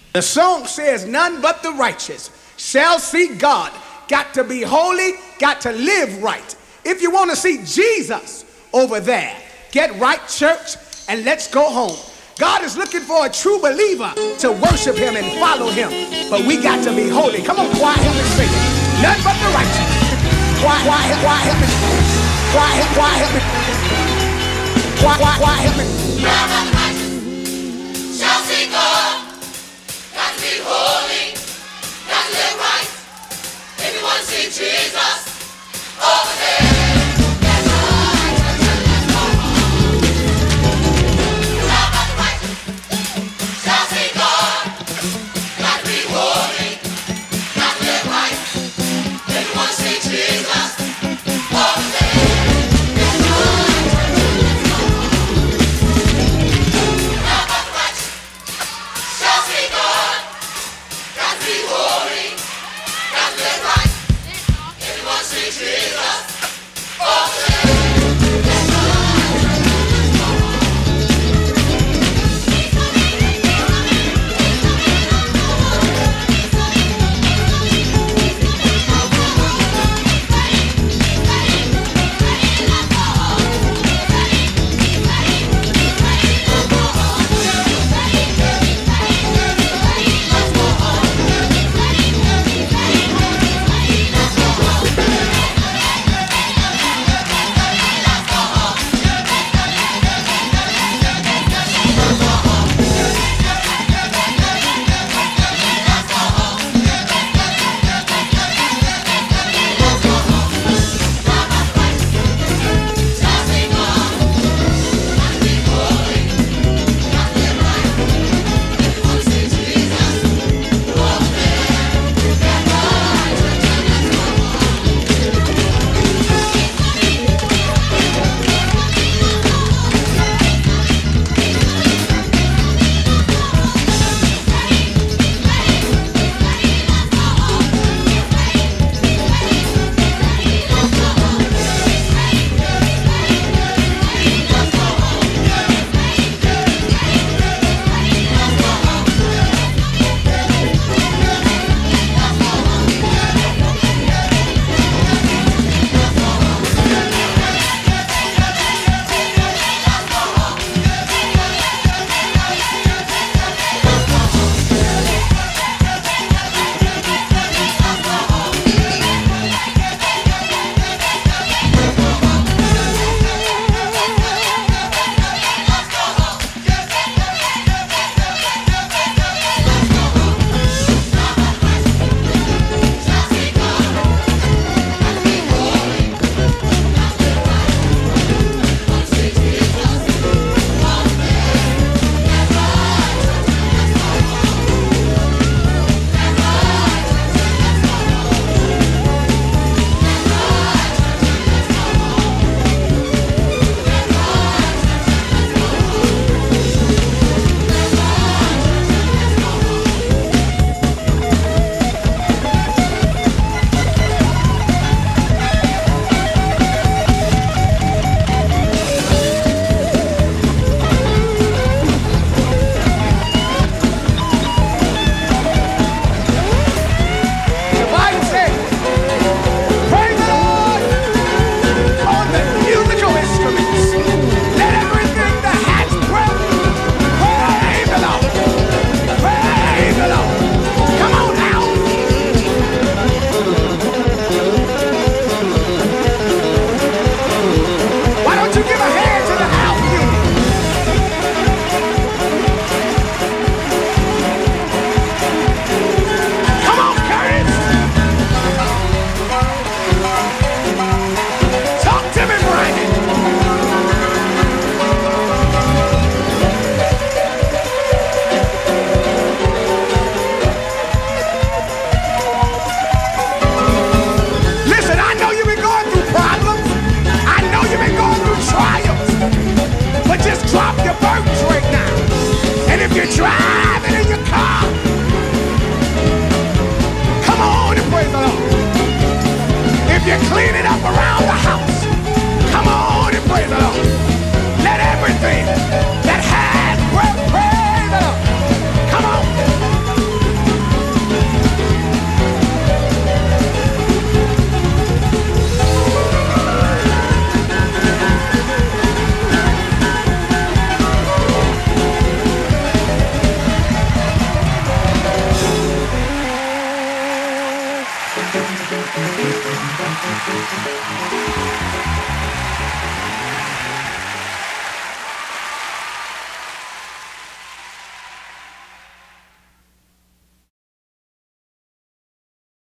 The song says, none but the righteous shall see God. Got to be holy, got to live right. If you want to see Jesus over there, get right, church, and let's go home. God is looking for a true believer to worship him and follow him. But we got to be holy. Come on, choir, help me sing it. None but the righteous. Choir, help me. Choir, help me. Choir, help me. None but the righteous shall see God. Got to be holy, got to live right. If you want to see Jesus over there, let's go. None but the righteous shall see God. Got to be holy, got to live right. If you want to see Jesus over there, let's go.